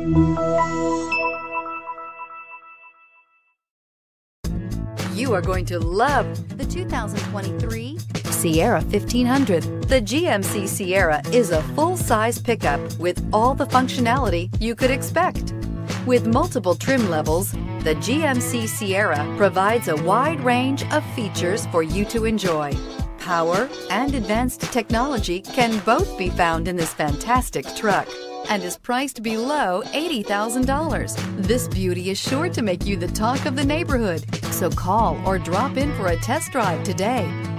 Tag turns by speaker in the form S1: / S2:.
S1: You are going to love the 2023 Sierra 1500. The GMC Sierra is a full-size pickup with all the functionality you could expect. With multiple trim levels, the GMC Sierra provides a wide range of features for you to enjoy. Power and advanced technology can both be found in this fantastic truck and is priced below $80,000. This beauty is sure to make you the talk of the neighborhood. So call or drop in for a test drive today.